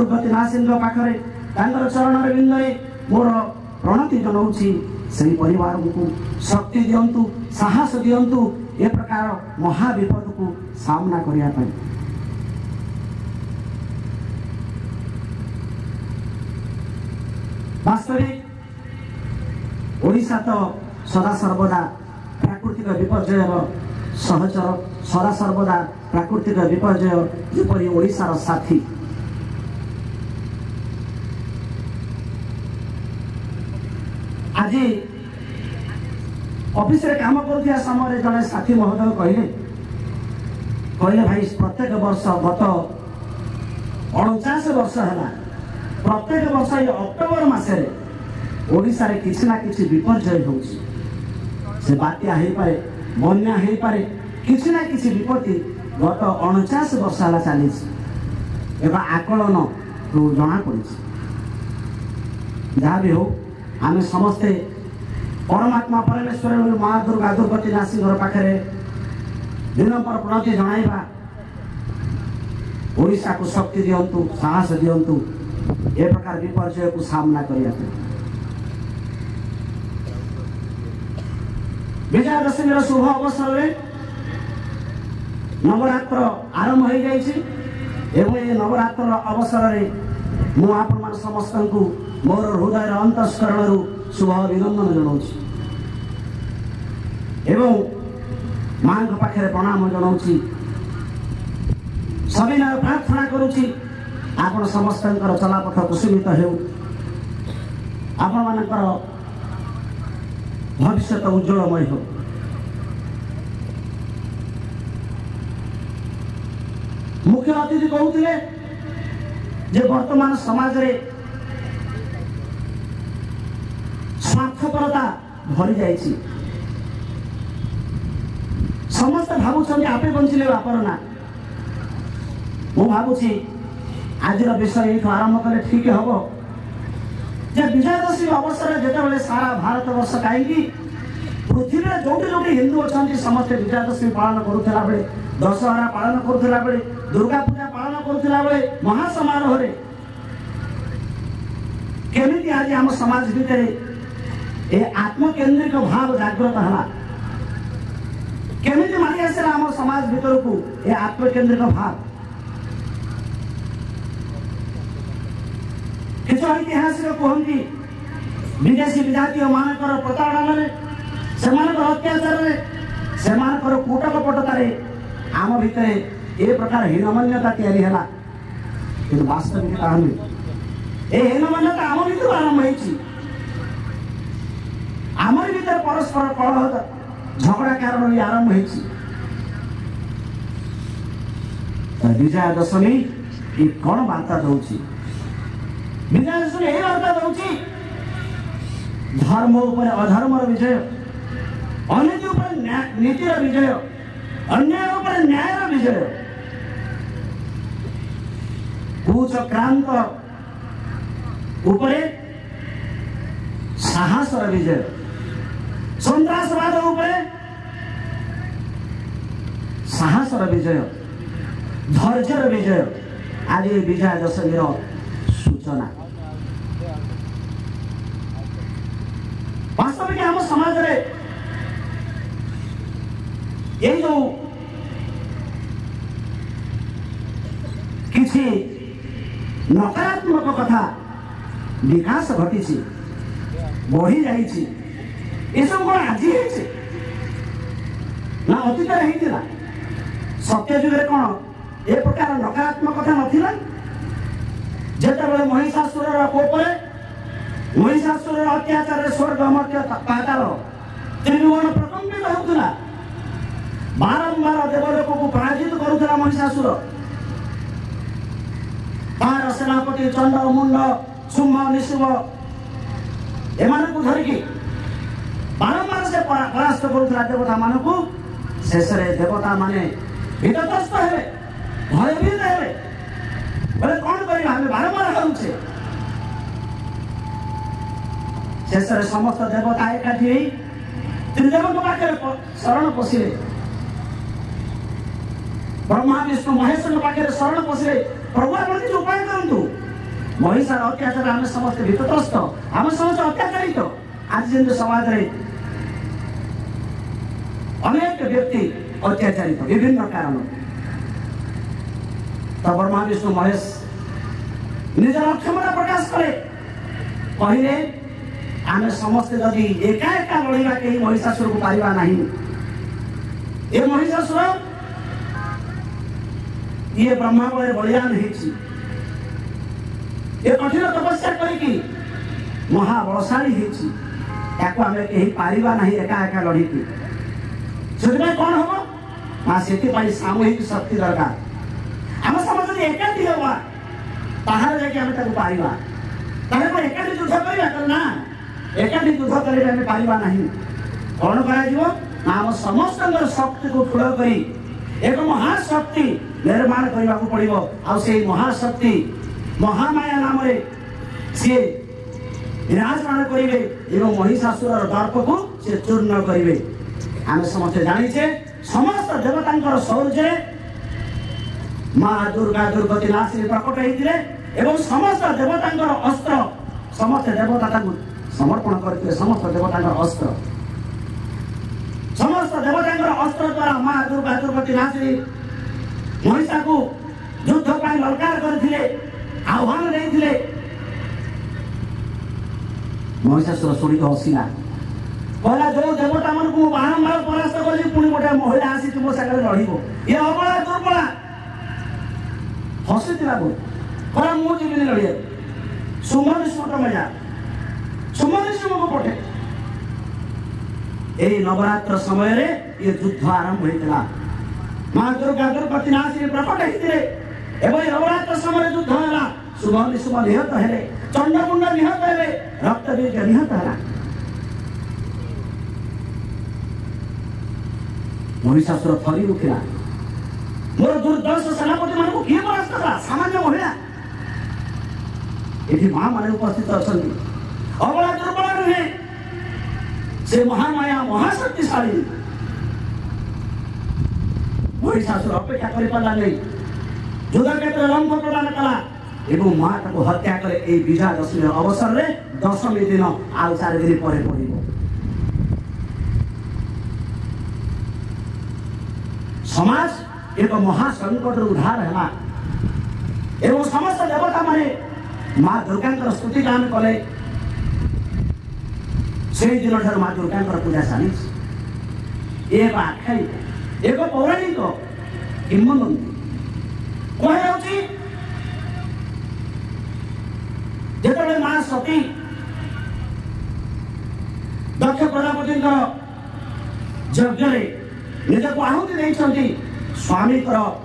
गादुपति नाथ पाखरे चरण बिंदे मोर प्रणति जनाऊँगी से परिवार को शक्ति दिंतु साहस दिंतु ए प्रकार महाविपद को सामना करने। वास्तविक ओडिशा तो सदा सर्वदा प्राकृतिक विपर्यय सहचर सदा सर्वदा प्राकृतिक विपर्यय जपरी ओडिशार साथी। आज ऑफिस रे काम कर समय जड़े साथी महोदय कहले भाई प्रत्येक वर्ष गत 49 वर्ष है प्रत्येक वर्ष ये अक्टोबर मासरे ओडिशा रे किसी ना किसी विपर्यय होउछि। से बात्या हो पारे बन्या हो पारे किसी ना किसी विपत्ति गत 49 वर्ष है चली आकलन तो जना पड़ी। जहाँ भी हो आम समस्ते परमात्मा परमेश्वर महादुर्गा दुर्गति नासी पाखे विनम्र प्रणति जनाइबा ओडिशा को शक्ति दिंतु साहस दिंतु ए प्रकार विपर्यय को सामना करने। विजयादशमी शुभ अवसर में नवरात्र आरंभ हो जाए। नवरात्र अवसर में मु आपण समस्त को मोर हृदय अंतस्करण शुभ अभिनंदन जनाऊँ एवं माँ पाखे प्रणाम जनाऊँ। सविनय प्रार्थना करुँची आपण समस्त चलापथ कुसुमित हो आपण मानकर भविष्य उज्जवलमय हो। मुख्य अतिथि कहते जे वर्तमान समाज रे स्वार्थपरता भरी जाइछि। समस्त भावुं आपे बंचिले बापर ना। मु भावुछि आज विषय ये आरंभ कले ठीक हम जे विजयादशमी अवसर जिते सारा भारत वर्ष कहीं पृथ्वी में जोटी जोटी हिंदू अच्छा समस्त विजयादशमी पालन करुला बेले दशहरा पालन करुला बेले दुर्गा पूजा पालन करुला बेले महासमारोह रे केमिति आज आम समाज भितर ए आत्मकेन्द्रिक भाव जागृत है केमिति मानी आसला आम समाज भीतर को ए आत्मकेन्द्रिक भाव। किछु ऐतिहासिक कहती विदेशी विजातीय मानकर प्रताड़न से अत्याचार कूटकपटतार आम भितर ए प्रकार हीनमान्यता तैयारी है कि वास्तविक ए हीनमान्यता आम भर आरंभ होमर भीतर परस्पर कलह झगड़ा कारण ये आरंभ हो। विजया दशमी ये कौन वार्ता दौची विजयादशमी यही वार्ता दौची धर्म उपर अधर्मर विजय अनीति उपर नीतिर विजय अन्याय उपर न्यायर विजय कुचक्रांत उपरे साहसर विजय सन्त्रासवाद उपरे साहसर विजय धैर्यर विजय आज विजयादशमीर सूचना। वास्तविक आम समाज रे ये जो किसी नकारात्मक कथा विकास घटी बढ़ी जाइए ये सब कौन आज ना अतीत होता सत्य जुगे कौन ए प्रकार नकारात्मक कथा नाला जिते महिषासुर कोपे महिषासुर अत्याचार स्वर्ग मर्त्य पाताल त्रिभुवन प्रकंपित होता बारंबार देवलोक को पराजित करुला महिषासुर तार सेनापति चंड मुंड शुंभ निशुभ एमान को धरिकी बारंबार से परास्त करुला देवता मान को शेष देवता माने भीतग्रस्त हे भयभीत हे बोले कौन करिया हमें बारंबार हारुछे शेष समस्त देवता एकाठी त्रिदेव पाखे शरण पशिले ब्रह्मा विष्णु महेश पाखे शरण पशिले प्रभु आप किसी उपाय करूँ महिषार अत्याचार आम समस्त विपदग्रस्त आम समस्त अत्याचारित आज जमी समाज में अनेक व्यक्ति अत्याचारित विभिन्न कारण तो ब्रह्मा विष्णु महेश निजर अक्षमता प्रकाश करे कहले आम समस्ते जदि एका एका लड़वा कहीं महिषासुर को पारिबा नहीं ये महिषासुर ये ब्रह्मा बड़े बलिदान है कठिन तपस्या करी महाबलशाली है आम कहीं पारिबा नहीं एका एका लड़की से कौन हम ना से सामूहिक शक्ति दरकार आम समझ एकाठी हवा ताहार जाके आम पारिबा एकाठी युद्ध करवा ना एकाठी युद्ध करें पारिबा नहीं कौन करा आम समस्त शक्ति को ठूल कर एक महाशक्ति निर्माण करने को पड़ो आ महाशक्ति महामाया नाम सी विराजमान करेंगे एवं महिषासुर दर्प को सी चूर्ण करेंगे आम समस्त जाचे समस्त देवता शौर्य माँ दुर्गा दुर्गति नाशिनी प्रकट होते समस्त देवता अस्त्र समस्त देवता समर्पण करते समस्त देवता अस्त्र समस्त देवता अस्त्र द्वारा माँ दुर्गा दुर्गति नाशिनी महिषा को युद्ध पर ललकार करते आह्वान देते महिषासुर शुणी हसिला कहला जो देवता मन को बारंबार परास्त कर पुणी गोटे महिला आसी मो सागर लड़ब ये अबला दुर्बला हसी कहला मुझे लड़िया सुमन मजा सुमन को पठे यही नवरात्र समय रे ये युद्ध आरंभ होता माँ दुर्गा दुर्गति नाशिनी प्रकट होते एवं नवरात्र समय युद्ध है शुभ शुभ निहत है चंडमुंड निहत है रक्त बीज निहत है महिषासुर थरी उठिला मोर दुर्दर्श सेनापति मान को किए परास्त कला सामान्य महिला ये माँ मैंने उपस्थित अच्छा अबला दुर्बला नुहे से महामाया महाशक्तिशाली महिषासुर अपेक्षा कर पारा नहीं युद्ध क्षेत्र लंघ प्रदान कला एवं माँ को हत्या करे ए विजया दशमी अवसर में दशमी दिन आउ 4 दिन पर पड़ो समाज एक महासंकट उद्धार है एवं समस्त देवता माने माँ दुर्गा स्तुति गान कले से दिन ठार माँ दुर्गा पूजा चली एक आख्यायिका एक पौराणिक किंवदंती कहुची जो माँ सती दक्ष प्रजापति यज्ञ निज को आहुति देती स्वामी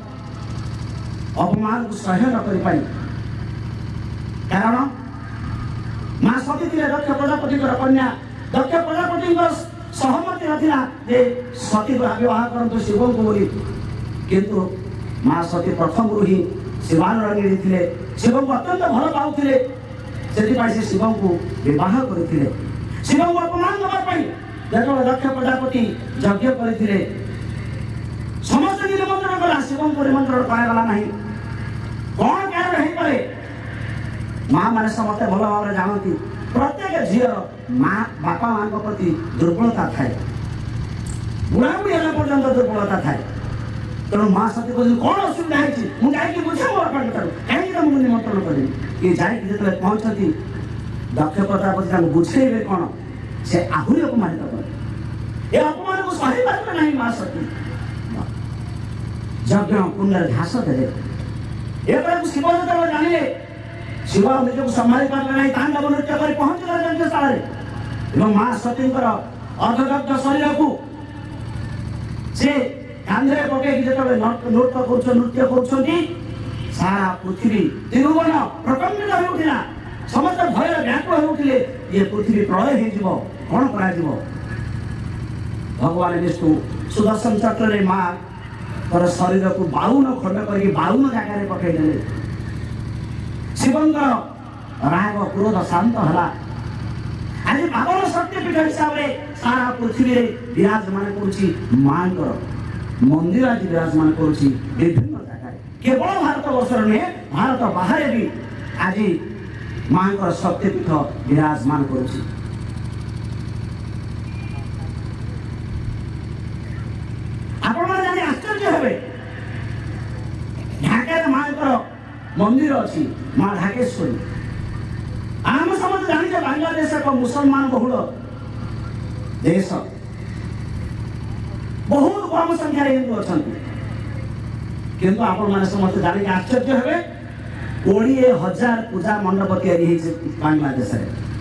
अपमान को सह्य न कर पाई कारण माँ सती थे दक्ष प्रजापति कन्या दक्ष प्रजापति सहमति नाला सती विवाह करते शिव को बोली किंतु माँ सती प्रथम ही शिवानुरागिणी थे शिव को अत्यंत भल पाते से शिव को विवाह करते शिव को अपमान देवाई जो दक्ष प्रजापति यज्ञ करते समस्त निमंत्रण कला शिव को निमंत्रण करागला ना कौन कारण हो पाए माँ मैंने समस्त भल भाव जानती प्रत्येक झीर माँ बापा माँ प्रति दुर्बलता थाए बुढ़ा बुढ़ी है पर्यंत दुर्बलता थाए तेणु माँ सती कहते कौन असुविधा है मुझे बुझे मोर कहीं तुमको निमंत्रण करी ये जाकि जो पहुँचती दक्ष प्रजापति बुझेबे कौन से आहरी अपमानित करे ये अपमान को सही पारे ना माँ सती यज्ञ कुंड घास दे शिव जो जानिले शिव निज को संभाली पारे ना तांडव नृत्य कर पहुंचला यज्ञशाला माँ सती अर्धदग्ध शरीर को से कांधे पकई जो नृत्य कर सारा पृथ्वी तिरुवन प्रकम्पित हो उठिला समस्त भय व्याकुल हो उठिले ये पृथ्वी प्रलय हो कौन कर भगवान विष्णु सुदर्शन चक्र रे माँ तर शरीर को 52 खंड कर 52 जगह पकईदे शिवंकर राग क्रोध शांत है आज पावन शक्तिपीठ हिसाब से सारा पृथ्वी रे विराजमान करुच्ची माँ मंदिर आज विराजमान करुच्ची विभिन्न जगह केवल भारत वर्ष नुहे भारत बाहर भी आज मां शक्तिपीठ विराजमान करुछि। आपण माने जानि आश्चर्य हेबे ढाका मां मंदिर अच्छी मां ढाकेश्वरी। आम समस्त जानी बांग्लादेश एक मुसलमान बहुल देश, बहुत कम संख्यार हिंदू अच्छा किंतु आपण मैंने समस्त जानी आश्चर्य हेबे 20,000 पूजा मंडप तैयारी बांग्लादेश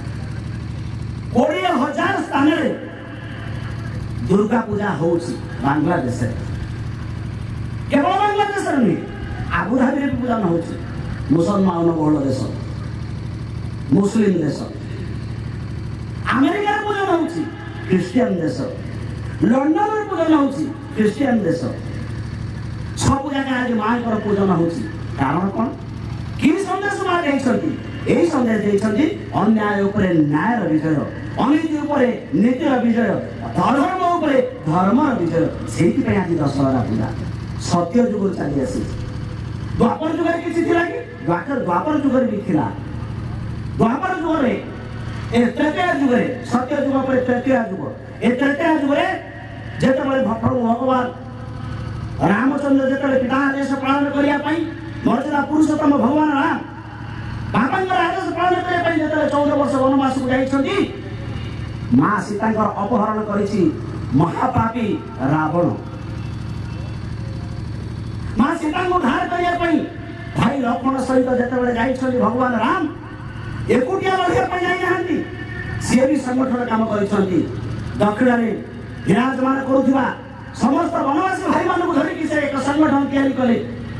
20,000 स्थान दुर्गा पूजा हो बांग्लादेश। केवल बांग्लादेश नुहे आबुधाबी भी पूजा हो मुसलमान बहुल देश, मुस्लिम देश। अमेरिका पूजन हो ख्रिस्टियन देश, लंडन पूजन हो ख्रिस्टियन देश। सब जगह आज माँ पूजन हो कारण कौन कि संदेश माँ यही संदेश देती अन्याय उपरे न्यायर विजय, अनीति उपरे नीतिर विजय, धर्म उपरे धर्मर विजय। से आज दशहरा पूजा सत्य जुग चली आसी। द्वापर जुगर किसी थिला कि द्वापर जुगर भी थिला। द्वापर जुग में तृतीय जुग सत्य जुग पर तृतीय जुग ए तृतीय जुग जिते भगवान रामचंद्र जिते पिता आदेश पालन करने मर्यादा पुरुषोत्तम भगवान राम बाबा आदेश पालन करने जो 14 वर्ष वनवास को जाइछन्ति मां सीता अपहरण करिछि महापापी रावण। मां सीता को उद्धार करने भाई लक्ष्मण सहित जिते जाइछन्ति भगवान राम एकुटिया लड़िया जाइनाहांती सी भी संगठन काम करिछन्ति। दक्षिण में विराजमान करुवा समस्त वनवासी भाई मानक धरिकी से एक संगठन तैयारी कले।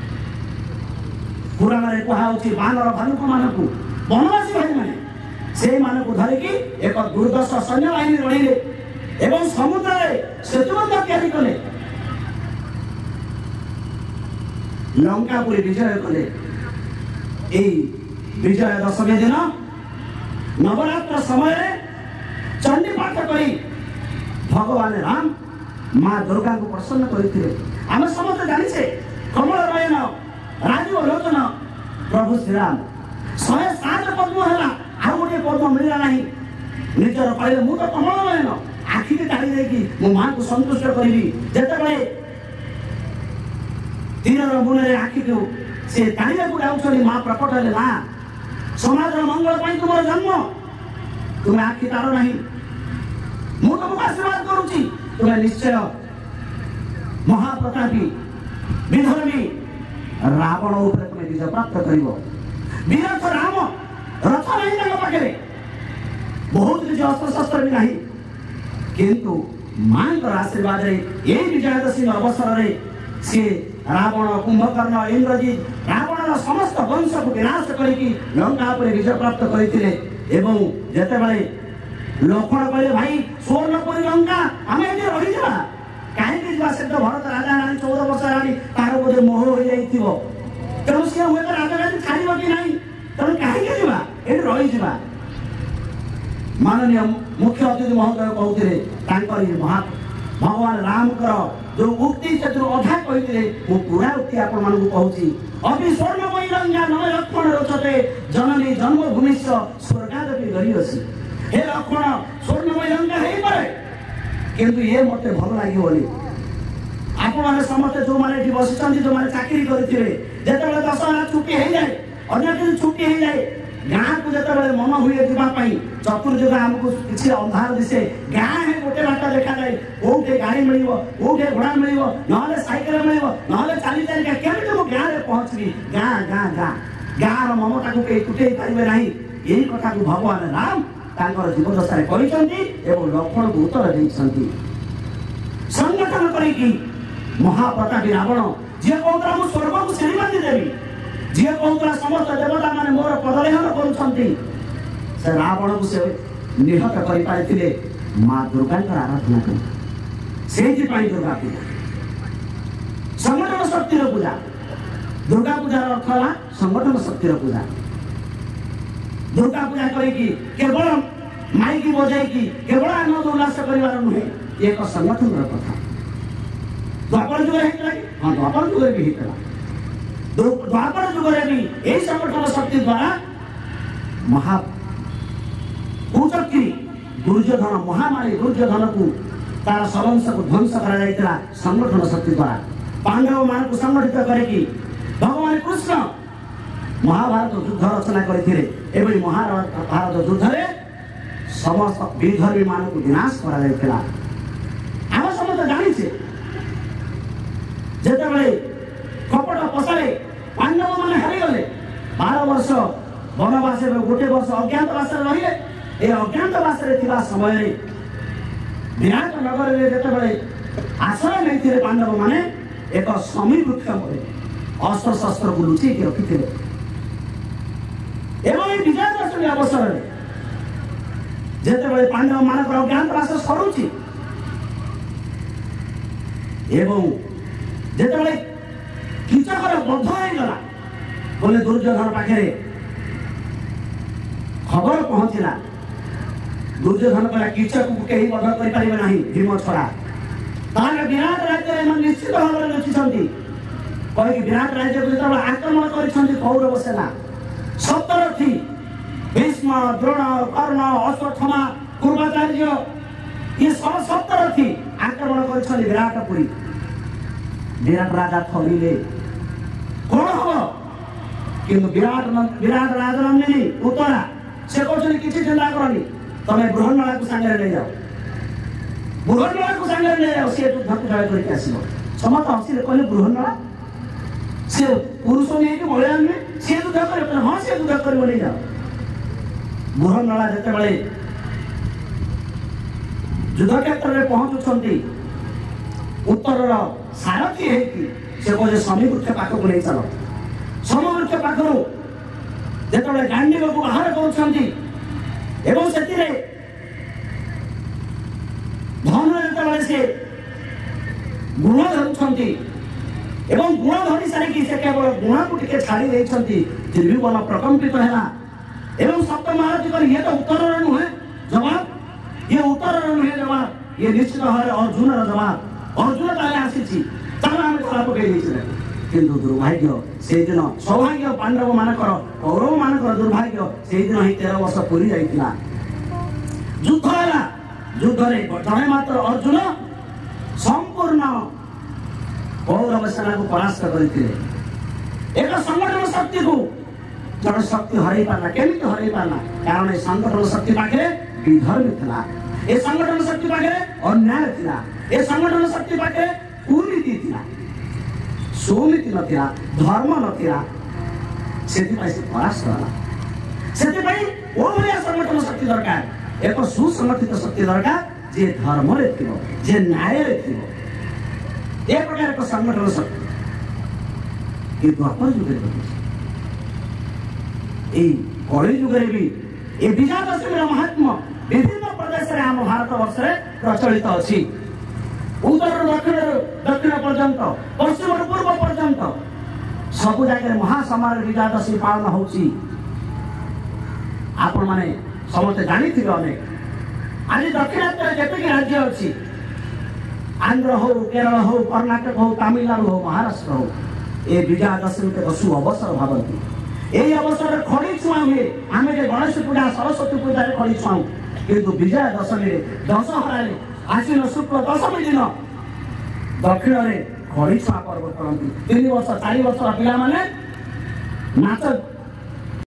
पुराण में कहुच्छी बानर भालुक मानक वनवासी भाई मैंने से मानक धरिकी एक दुर्दश सैन्य बाहिनी रड़े एवं समुद्र सेतुबंध तैयारी कले। लंकापुरी विजय कले। विजय दशमी दिन नवरात्र समय चंडी पाठ करी भगवान राम मां दुर्गा को प्रसन्न करते। आम समस्त जानी कमल नयन राजीव लोचन प्रभु श्रीराम 107 पद्म है आ गोटे पद्म मिलला ना निजर कहले मु तो कमल नयन आखि की ताड़ी देकी मां को संतुष्ट करी जिते तीर मुने आखि को से ताड़िया को जाऊँ मां प्रकट है ना समाज मंगल पर तुम जन्म तुम्हें आखि तार ना मुझे तुमको आशीर्वाद करुच्ची तुम्हें निश्चय महाप्रतापी विधर्मी रावण उपर तुम्हें विजय प्राप्त कर। वीरथ राम रथ नहीं पाखे बहुत किसी अस्त्र शस्त्र भी नहीं किंतु मां आशीर्वाद ये विजयादशमी अवसर में सी रावण कुंभकर्ण इंद्रजित रावण समस्त वंश को विनाश करके लंका पर विजय प्राप्त करते। जितेबाला लक्ष्मण कहले भाई स्वर्णपुरी लंका आम ये रही जा कहीं से तो भरत राजा रानी 14 वर्ष रानी तार बोधे मोह हो जाइए तेणु सी हुए तो राजा रानी छाड़ कि नहीं तेणु कहीं ये रही जा। माननीय मुख्य अतिथि महोदय कहते भगवान राम जो उक्ति से अधा कहते पूरा उक्ति आपण कहूँ अभी स्वर्णमयी लंका न लक्ष्मण रोचते जननी जन्मभूमि स्वर्गादपि गरीयसी। हे लक्ष्मण स्वर्णमयी लंका है पारे किंतु ये मत भल लगे आपण मैंने समस्ते जो मैंने बसी जो मैंने चाकरी करते जिते दशहरा छुट्टी हो जाए अन्य किसी छुट्टी हो जाए गाँ को जिते मन हुए जावाई चतुर्जुग आमको किसी अंधार दिशे गाँ है गोटे बाट देखा जाए कौटे गाड़ी मिल कौटे घोड़ा मिल ना सैकेल मिल ना चली चलिका केमी मो गाँव में पहुँचबी गाँ गाँ गाँ गाँव ममता को कहीं तुटे पारे ना यही कथा को भगवान राम जीवदशा लक्ष्मण को उत्तर देते संगठन करी महाप्रतापी रावण जी कहता मुझे स्वर्ग को श्रेणी बांधी देवी जी कहता समस्त देवता मैंने मोर पदलेहन कर रावण को से निहत करते माँ दुर्गा आराधना कर दुर्गा पूजा संगठन शक्तिर पूजा। दुर्गा पूजार अर्थ है संगठन शक्तिर पूजा। दुर्गा पूजा करी केवल माइकी बजाई केवल आनंद उल्लास कर नुहे एक संगठन कथा। द्वापर जुग हाँ द्वापर जुग भी द्वापर जुग भी यही संगठन शक्ति द्वारा महा कुचक्री दुर्योधन महामारी दुर्योधन को तार सबंश को ध्वंस करा संगठन शक्ति द्वारा पांडव मान को संगठित करके भगवान कृष्ण महाभारत युद्ध रचना करते महाभारत युद्ध रे समस्त विधर्मी मान को विनाश करा आम समस्त जानी जिते कपट पशारे पांडव मान हारीगले 12 वर्ष वनवास गोटे वर्ष अज्ञातवास रहिले ए अज्ञातवास समय विराट नगर में जिते आश्रय नहीं पांडव माने एक समी वृक्ष अस्त्र शस्त्र को लुचि रखी एवं विजयादशमी अवसर में जिते पांडव मान अज्ञातवास सरुची एवं जिते कीचकर बद्ध होगला बोले दुर्योधन पाखे खबर पहुंचला दुर्योधन कहला कीचक को कहीं बद्ध कर भीम छड़ा विराट राज्य निश्चित भाव में लुचिंट कहीं विराट राज्य को जो आक्रमण कर कौरव सेना 70 थी भीष्म द्रोण कर्ण अश्वत्थामा पूर्वाचार्य ये सब 70 थी आक्रमण कर विराटपुरी विराट राजा थलिले कौन हम कि विराट राजनंदिनी उत्तरा से कहते किसी चिंता करनी तुम्हें बृहन्नला को सांगे ले जाओ बृहन्नला को सांगे ले जाओ सी युद्ध को जय करके आसो समस्त हसी कहले बृहन्नला से पुरुष नहीं कि महिला नुहे सी युद्ध कर हाँ सी युद्ध कर नहीं जाओ बृहन्नला जिते युद्ध क्षेत्र में पहुंचुंट उत्तर सारथी है से कहे शमी वृक्ष पाख को नहीं चल शमी वृक्ष पाखर जिते गांडीव को बाहर कर धन जिते से गुण धरुंट गुण धरी सारिकी से केवल गुण को टे छाड़ी त्रिभुवन प्रकंपित है सप्त महारथी कर ये तो उत्तर नुहे जवाब ये उत्तर नुहे जवाब ये निश्चित भाव अर्जुन जवाब अर्जुन ताले आसी आम खरा पकई किंतु दुर्भाग्य से दिन सौभाग्य पांडव मानकर कौरव मानकर दुर्भाग्य से दिन ही 13 वर्ष पूरी जाइतिला युद्ध है युद्ध रे जने मात्र अर्जुन संपूर्ण कौरव सेना को परास्त करते एक संगठन शक्ति को जन शक्ति हरई पारना केमिति हरई पारना कारण ए संगठन शक्ति पाखे विधर्मी थिला ए संगठन शक्ति पाखे अन्याय थिला ए संगठन शक्ति पाखे कुनीति थिला सुनीति नथिला धर्म नथिला सेति से परास्त होला सेति ओ भलिया संगठन शक्ति दरकार एक सुसंगठित शक्ति दरकार जे धर्म रे थिबो जे न्याय रे थिबो ए प्रकार एक संगठन शक्ति ए द्वापर युग रे ए कलि युग रे भी ए विजयादशमी महात्मा विभिन्न प्रदेश रे हम भारत वर्ष रे प्रचलित अछि उत्तर दक्षिण पर्यंत पश्चिम पूर्व पर्यंत सब जगह महासमारोह विजयादशमी पालन होची आपण माने समस्त जानी थिबे अनेक आज दक्षिणात्य जतके राज्य अछि आंध्र हो केरल हो कर्नाटक हो तमिलनाडु हो महाराष्ट्र हो ए विजयादशमी के शुभ अवसर भावती ए अवसर खड़ी छुआ हुए आमे जे गणेश पूजा सरस्वती पूजा रे खड़ी छुआ किंतु विजयादशमी रे दशहरा रे आश्विन शुक्ल दशमी दिन दक्षिण रे खड़ी छुआ पर्व करती 3 वर्ष 4 वर्ष पिला माने नाच